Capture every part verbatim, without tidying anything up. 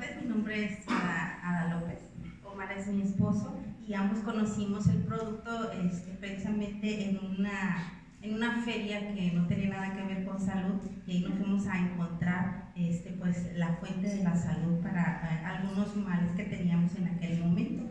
tardes, mi nombre es Ada, Ada López, Omar es mi esposo y ambos conocimos el producto este, precisamente en una, en una feria que no tenía nada que ver con salud, y ahí nos fuimos a encontrar este, pues, la fuente de la salud para eh, algunos males que teníamos en aquel momento.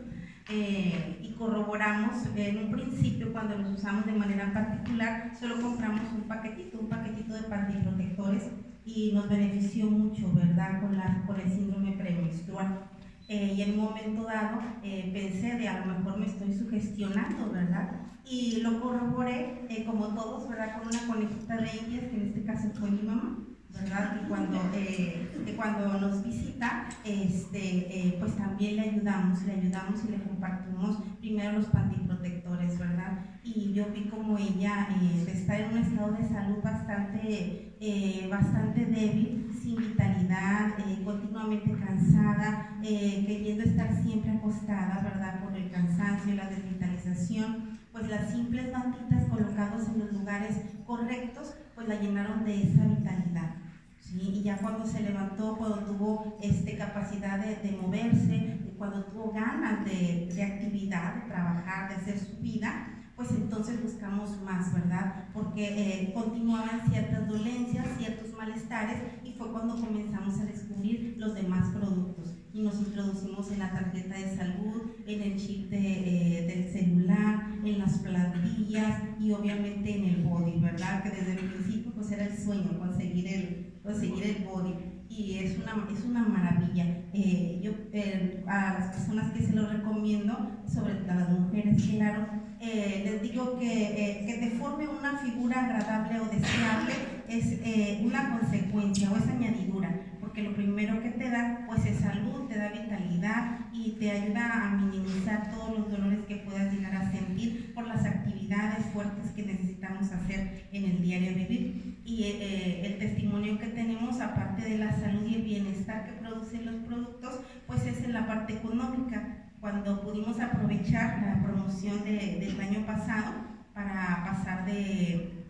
Eh, y corroboramos en un principio, cuando los usamos de manera particular, solo compramos un paquetito, un paquetito de pantiprotectores y nos benefició mucho, ¿verdad?, con, la, con el síndrome premenstrual. Eh, y en un momento dado eh, pensé de a lo mejor me estoy sugestionando, ¿verdad? Y lo corroboré, eh, como todos, ¿verdad?, con una conejita de indias, que en este caso fue mi mamá, ¿verdad? Y cuando, eh, cuando nos visita, este, eh, pues también le ayudamos, le ayudamos y le compartimos primero los pantiprotectores, ¿verdad? Y yo vi como ella eh, está en un estado de salud bastante, eh, bastante débil, sin vitalidad, eh, continuamente cansada, eh, queriendo estar siempre acostada, ¿verdad?, por el cansancio y la desvitalización. Pues las simples mantitas colocadas en los lugares correctos, pues la llenaron de esa vitalidad. ¿Sí? Y ya cuando se levantó, cuando tuvo este, capacidad de, de moverse, cuando tuvo ganas de, de actividad, de trabajar, de hacer su vida, pues entonces buscamos más, ¿verdad? Porque eh, continuaban ciertas dolencias, ciertos malestares, y fue cuando comenzamos a descubrir los demás productos. Y nos introducimos en la tarjeta de salud, en el chip de, eh, del celular, en las plantillas y obviamente en el body, ¿verdad? Que desde el principio pues era el sueño, conseguir el, conseguir el body. Y es una, es una maravilla. Eh, yo eh, a las personas que se lo recomiendo, sobre todo a las mujeres, claro, eh, les digo que, eh, que te forme una figura agradable o deseable es eh, una consecuencia o es añadidura, porque lo primero que te da pues es salud, te da vitalidad y te ayuda a minimizar todos los dolores que puedas llegar a sentir por las actividades fuertes que necesitamos hacer en el diario vivir. Y eh, el testimonio que tenemos, aparte de la salud y el bienestar que producen los productos, pues es en la parte económica. Cuando pudimos aprovechar la promoción de, del año pasado para pasar de,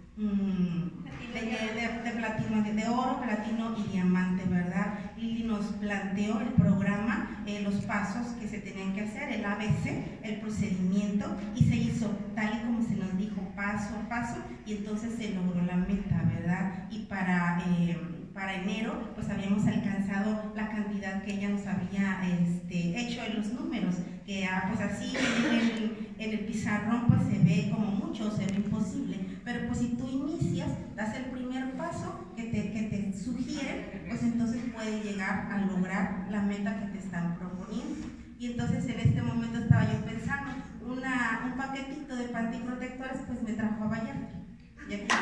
mm, de, de, de platino, de, de oro, platino y diamante, ¿verdad? Lili nos planteó el programa, eh, los pasos que se tenían que hacer, el A B C, el procedimiento, y se hizo tal y como se nos dijo, paso a paso, y entonces se logró la meta, ¿verdad? Y para... Eh, para enero pues habíamos alcanzado la cantidad que ella nos había este, hecho en los números, que ah, pues así en el, en el pizarrón pues se ve como mucho, se ve imposible, pero pues si tú inicias, das el primer paso que te, que te sugiere, pues entonces puedes llegar a lograr la meta que te están proponiendo. Y entonces en este momento estaba yo pensando, una, un paquetito de pantiprotectores pues me trajo a Vallarta. Y aquí